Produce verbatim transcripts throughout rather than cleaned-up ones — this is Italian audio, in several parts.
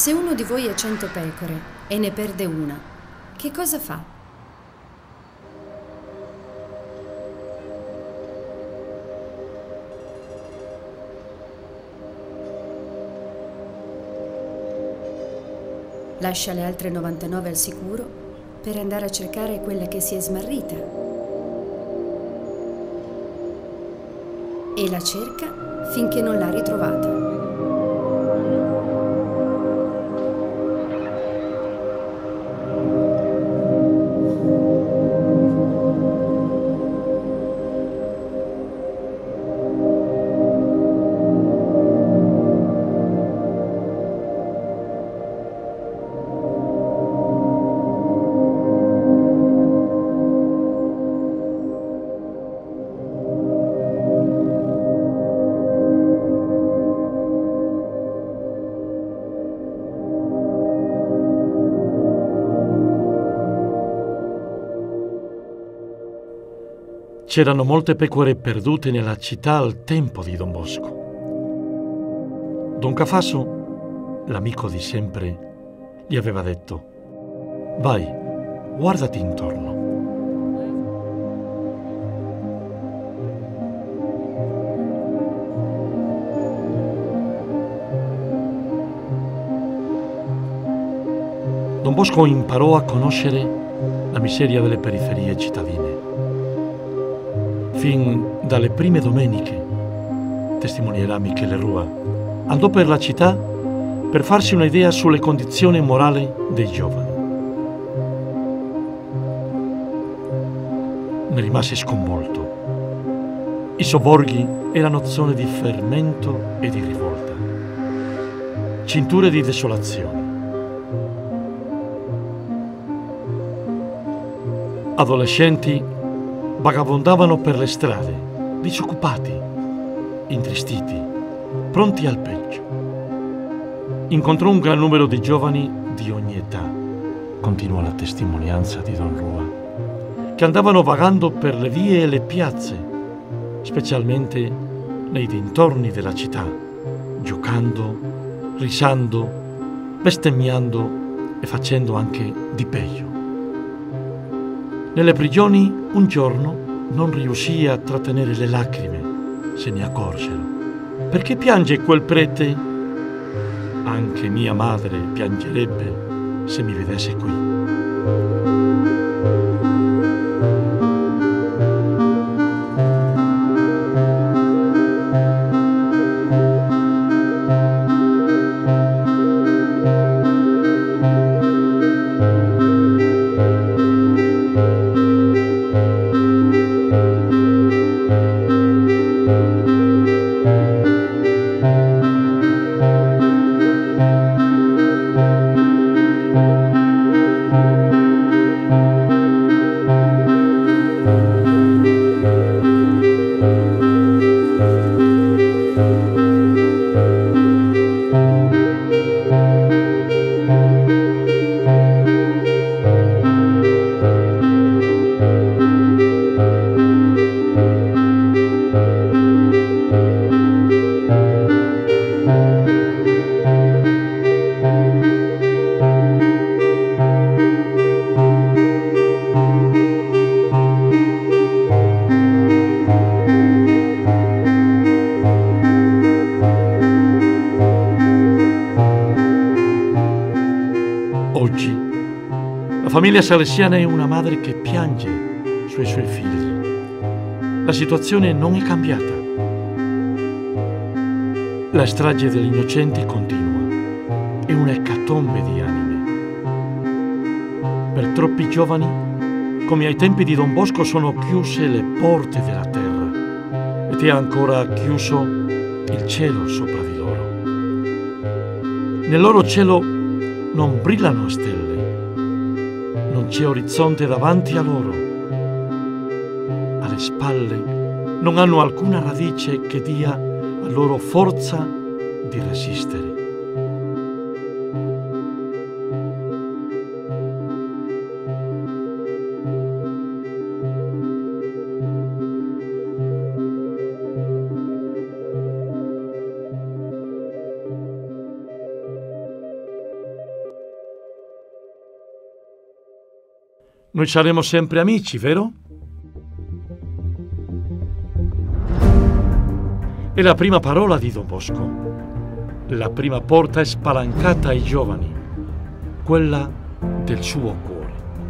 Se uno di voi ha cento pecore e ne perde una, che cosa fa? Lascia le altre novantanove al sicuro per andare a cercare quella che si è smarrita. E la cerca finché non l'ha ritrovata. C'erano molte pecore perdute nella città al tempo di Don Bosco. Don Cafasso, l'amico di sempre, gli aveva detto: «Vai, guardati intorno». Don Bosco imparò a conoscere la miseria delle periferie cittadine. Fin dalle prime domeniche, testimonierà Michele Rua, andò per la città per farsi un'idea sulle condizioni morali dei giovani. Ne rimase sconvolto. I sobborghi erano zone di fermento e di rivolta, cinture di desolazione. Adolescenti vagabondavano per le strade, disoccupati, intristiti, pronti al peggio. Incontrò un gran numero di giovani di ogni età, continua la testimonianza di Don Rua, che andavano vagando per le vie e le piazze, specialmente nei dintorni della città, giocando, risando, bestemmiando e facendo anche di peggio. Nelle prigioni un giorno non riuscì a trattenere le lacrime, se ne accorsero. «Perché piange quel prete? Anche mia madre piangerebbe se mi vedesse qui». La famiglia salesiana è una madre che piange sui suoi figli. La situazione non è cambiata. La strage degli innocenti continua. È un'ecatombe di anime. Per troppi giovani, come ai tempi di Don Bosco, sono chiuse le porte della terra ed è ancora chiuso il cielo sopra di loro. Nel loro cielo non brillano stelle. Non c'è orizzonte davanti a loro. Alle spalle non hanno alcuna radice che dia a loro forza di resistere. noi saremo sempre amici, vero? È la prima parola di Don Bosco. La prima porta è spalancata ai giovani, quella del suo cuore.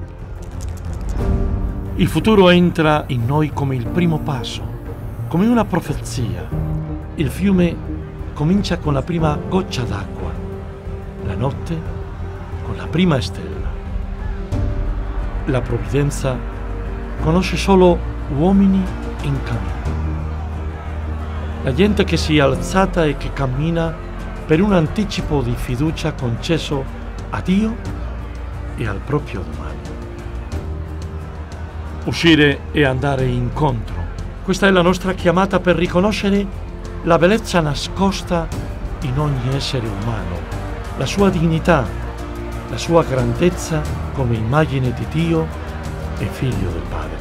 Il futuro entra in noi come il primo passo, come una profezia. Il fiume comincia con la prima goccia d'acqua, la notte con la prima stella. La provvidenza conosce solo uomini in cammino. La gente che si è alzata e che cammina per un anticipo di fiducia concesso a Dio e al proprio domani. Uscire e andare incontro. Questa è la nostra chiamata per riconoscere la bellezza nascosta in ogni essere umano, la sua dignità, la sua grandezza come immagine di Dio e figlio del Padre.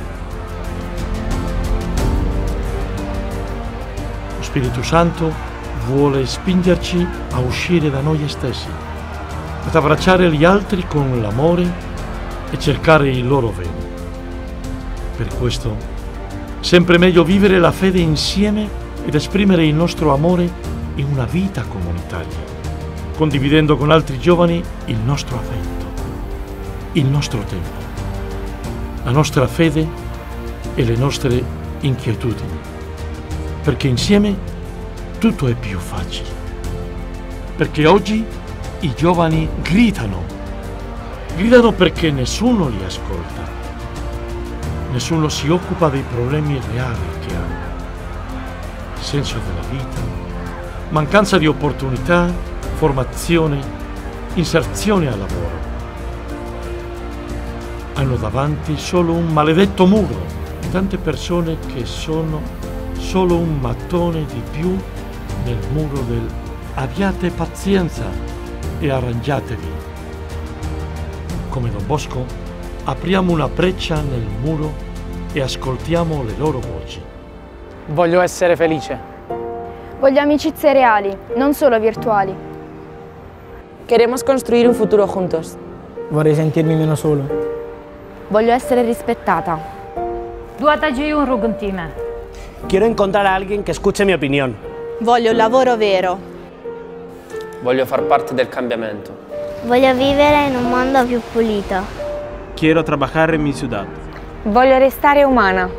Lo Spirito Santo vuole spingerci a uscire da noi stessi, ad abbracciare gli altri con l'amore e cercare il loro bene. Per questo, sempre meglio vivere la fede insieme ed esprimere il nostro amore in una vita comunitaria, condividendo con altri giovani il nostro affetto, il nostro tempo, la nostra fede e le nostre inquietudini, perché insieme tutto è più facile. Perché oggi i giovani gridano, gridano perché nessuno li ascolta, nessuno si occupa dei problemi reali che hanno. Senso della vita, mancanza di opportunità, formazione, inserzione al lavoro. Hanno davanti solo un maledetto muro e tante persone che sono solo un mattone di più nel muro del abbiate pazienza e arrangiatevi. Come Don Bosco, apriamo una breccia nel muro e ascoltiamo le loro voci. Voglio essere felice. Voglio amicizie reali, non solo virtuali. Queremos construir un futuro juntos. Vorrei sentirmi meno solo. Voglio essere rispettata. Duataji un ruguntime. Quiero encontrar a alguien que escuche mi opinión. Voglio un lavoro vero. Voglio far parte del cambiamento. Voglio vivere in un mondo più pulito. Quiero trabajar en mi ciudad. Voglio restare umana.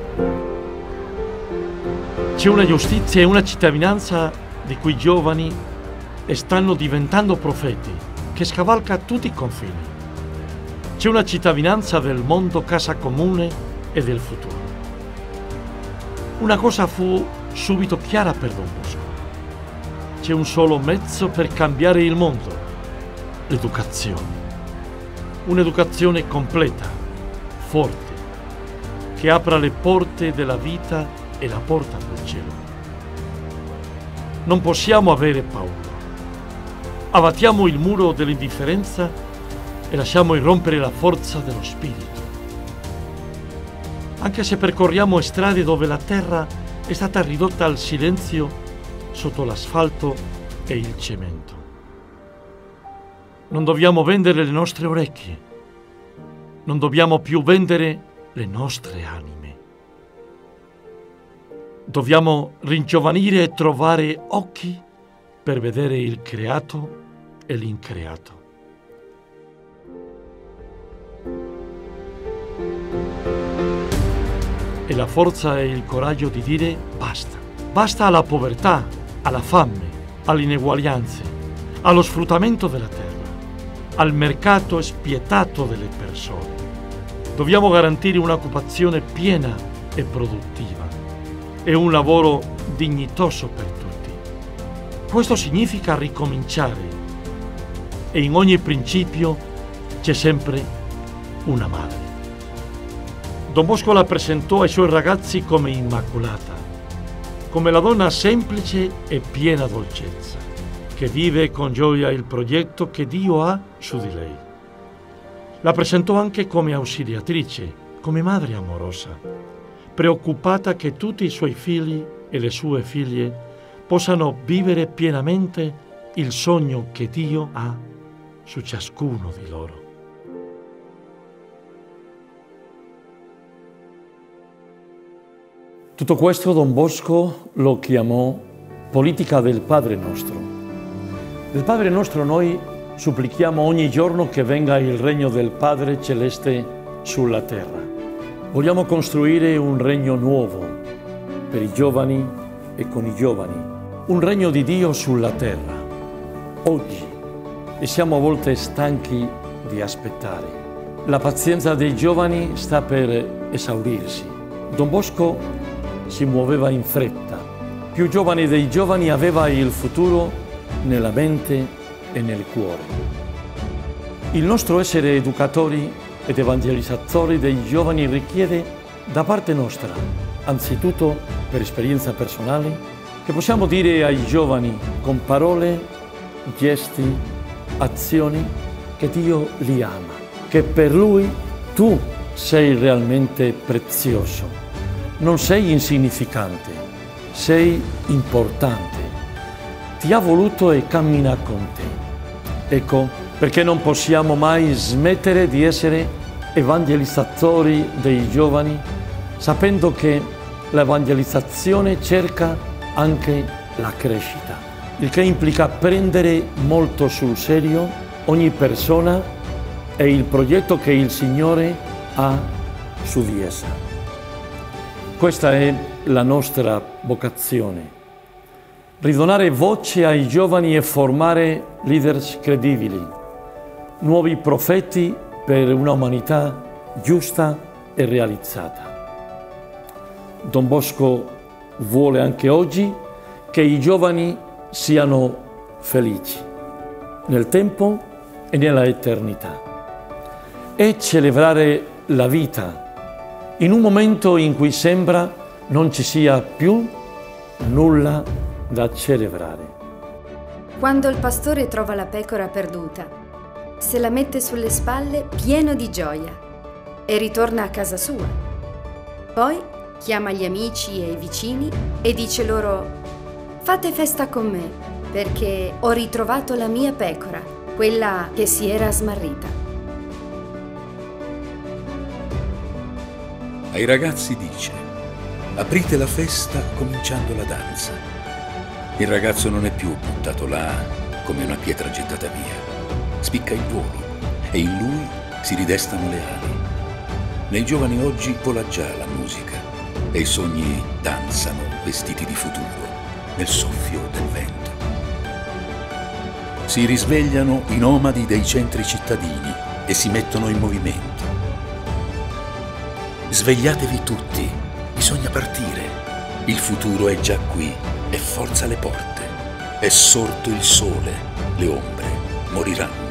C'è una giustizia e una cittadinanza di cui i giovani stanno diventando profeti, che scavalca tutti i confini. C'è una cittadinanza del mondo casa comune e del futuro. Una cosa fu subito chiara per Don Bosco. C'è un solo mezzo per cambiare il mondo: l'educazione. Un'educazione completa, forte, che apra le porte della vita e la porta del cielo. Non possiamo avere paura. Abbattiamo il muro dell'indifferenza e lasciamo irrompere la forza dello spirito. Anche se percorriamo strade dove la terra è stata ridotta al silenzio sotto l'asfalto e il cemento. Non dobbiamo vendere le nostre orecchie. Non dobbiamo più vendere le nostre anime. Dobbiamo ringiovanire e trovare occhi per vedere il creato e l'increato. E la forza e il coraggio di dire basta. Basta alla povertà, alla fame, alle ineguaglianze, allo sfruttamento della terra, al mercato spietato delle persone. Dobbiamo garantire un'occupazione piena e produttiva e un lavoro dignitoso per tutti. Questo significa ricominciare e in ogni principio c'è sempre una madre. Don Bosco la presentò ai suoi ragazzi come immacolata, come la donna semplice e piena dolcezza, che vive con gioia il progetto che Dio ha su di lei. La presentò anche come ausiliatrice, come madre amorosa, preoccupata che tutti i suoi figli e le sue figlie possano vivere pienamente il sogno che Dio ha su ciascuno di loro. Tutto questo Don Bosco lo chiamò politica del Padre Nostro. Del Padre Nostro noi supplichiamo ogni giorno che venga il regno del Padre Celeste sulla terra. Vogliamo costruire un regno nuovo per i giovani e con i giovani, un regno di Dio sulla terra, oggi, e siamo a volte stanchi di aspettare. La pazienza dei giovani sta per esaurirsi. Don Bosco si muoveva in fretta. Più giovane dei giovani aveva il futuro nella mente e nel cuore. Il nostro essere educatori ed evangelizzatori dei giovani richiede da parte nostra, anzitutto per esperienza personale, che possiamo dire ai giovani con parole, gesti, azioni che Dio li ama, che per Lui tu sei realmente prezioso, non sei insignificante, sei importante, ti ha voluto e cammina con te. Ecco perché non possiamo mai smettere di essere evangelizzatori dei giovani, sapendo che l'evangelizzazione cerca anche la crescita, il che implica prendere molto sul serio ogni persona e il progetto che il Signore ha su di essa. Questa è la nostra vocazione: ridonare voce ai giovani e formare leaders credibili, nuovi profeti per una umanità giusta e realizzata. Don Bosco vuole anche oggi che i giovani siano felici nel tempo e nella eternità e celebrare la vita in un momento in cui sembra non ci sia più nulla da celebrare. Quando il pastore trova la pecora perduta, se la mette sulle spalle pieno di gioia e ritorna a casa sua. Poi chiama gli amici e i vicini e dice loro: fate festa con me, perché ho ritrovato la mia pecora, quella che si era smarrita. Ai ragazzi dice: aprite la festa cominciando la danza. Il ragazzo non è più buttato là come una pietra gettata via. Spicca il volo e in lui si ridestano le ali. Nei giovani oggi vola già la musica e i sogni danzano vestiti di futuro nel soffio del vento. Si risvegliano i nomadi dei centri cittadini e si mettono in movimento. Svegliatevi tutti, bisogna partire. Il futuro è già qui e forza le porte. È sorto il sole, le ombre moriranno.